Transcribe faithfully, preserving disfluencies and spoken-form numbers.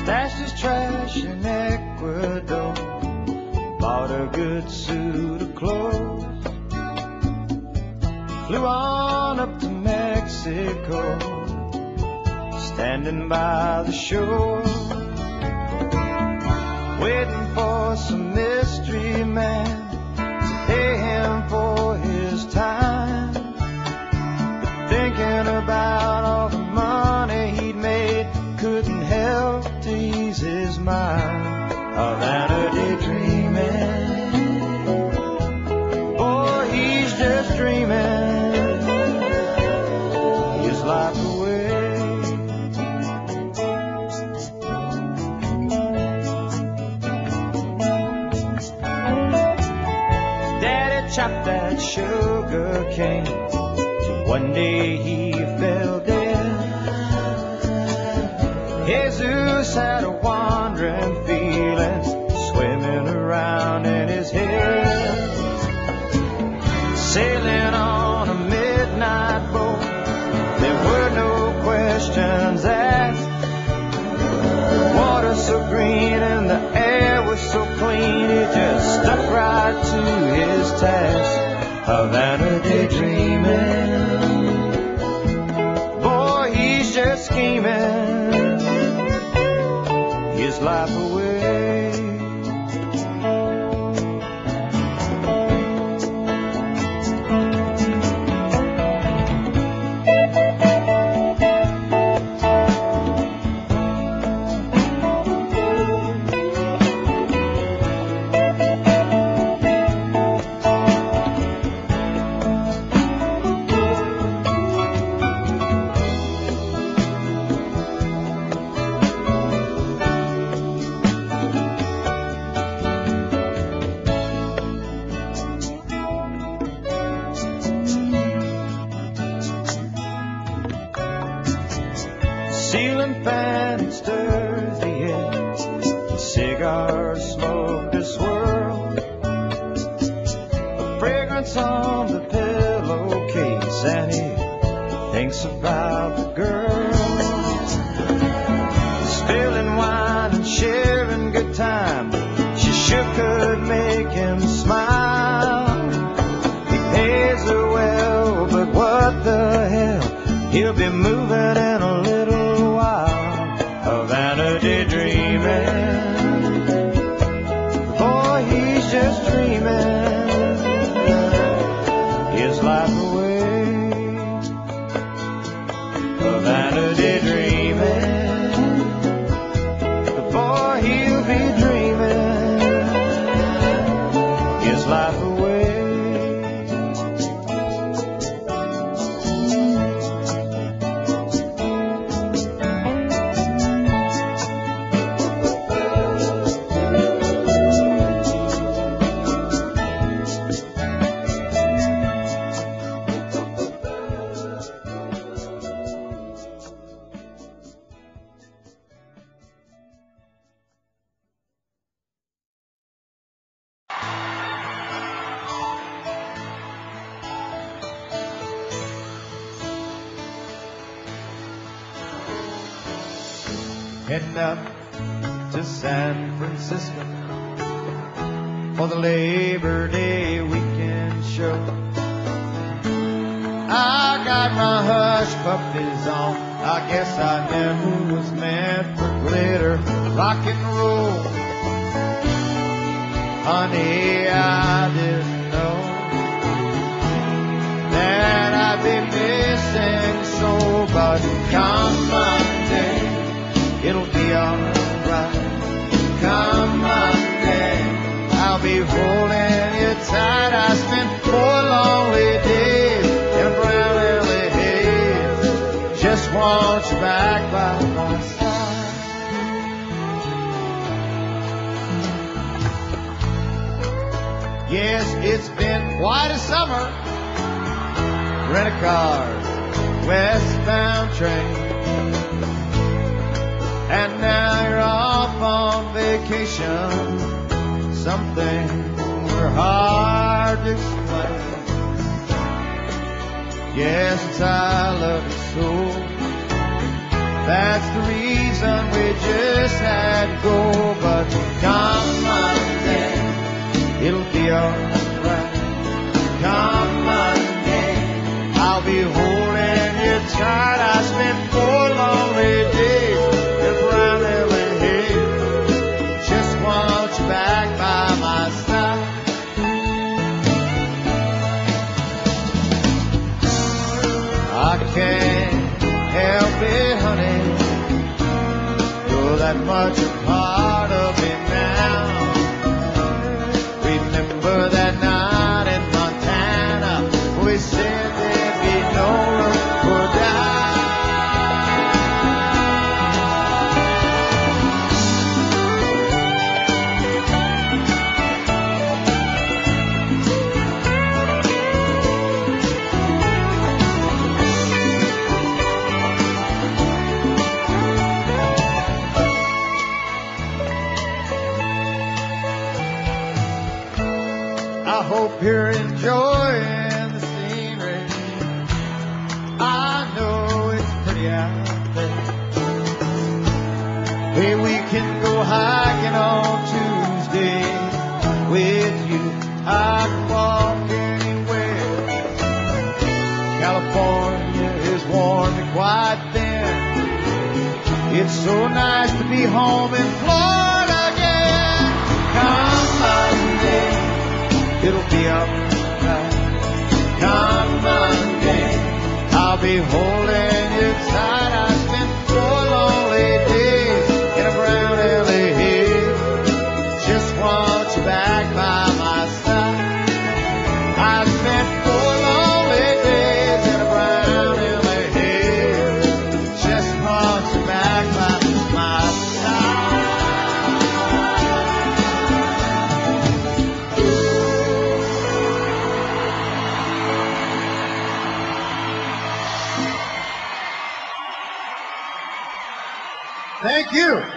stashed his trash in Ecuador, bought a good suit of clothes, flew on up to Mexico, standing by the shore, waiting for some mystery man to pay him for his time, thinking about all the money he'd made, couldn't help to ease his mind. Havana daydreaming, boy, he's just dreaming his life away. Daddy chopped that sugar cane till one day he fell dead. Jesus had a wandering feeling swimming around in his head, sailing on a midnight boat. There were no questions asked. The water so green and the air was so clean, he just stuck right to his task. Havana daydreaming, boy, he's just scheming his life away. Ceiling fan stirs the air, the cigars smoke the swirl, a fragrance on the pillowcase, and he thinks about the girl, spilling wine and sharing good time. She sure could make him smile. He pays her well, but what the hell, he'll be moving in a little while. Havana daydreaming, boy, he's just dreaming his life away. Havana daydreaming, boy, he'll be dreaming his life away. Heading up to San Francisco for the Labor Day weekend show. I got my hush puppies on, I guess I never was meant for glitter, rock and roll. Honey, I didn't know that I'd be missing so, but come Monday, it'll be alright. Come Monday, I'll be holding you tight. I spent four lonely days in a brown L A haze. Just want you back by my side. Yes, it's been quite a summer. Rent-a-cars, westbound train. And now you're off on vacation, something we're hard to explain. Yes, it's I love you so. That's the reason we we just had to go, but come Monday, it'll be alright. Come Monday, I'll be holding you tight. I spent four lonely days in Brown Hill and Hill. Just want you back by my side. I can't help it, honey. You're that much a part of me now. Remember that night in Montana, we said there'd be no room for doubt. I hope you're enjoying the scenery. I know it's pretty out there. Hey, we can go hiking on Tuesday with you. I can walk anywhere. California is warm and quite thin. It's so nice to be home in Florida again. Come Monday, it'll be alright. Come Monday, I'll be holding you tight. I spent four lonely days in a brown L A hill. Just want you back by my side. I spent four lonely days in a brown L A hill. Just want you back by my side. Thank you.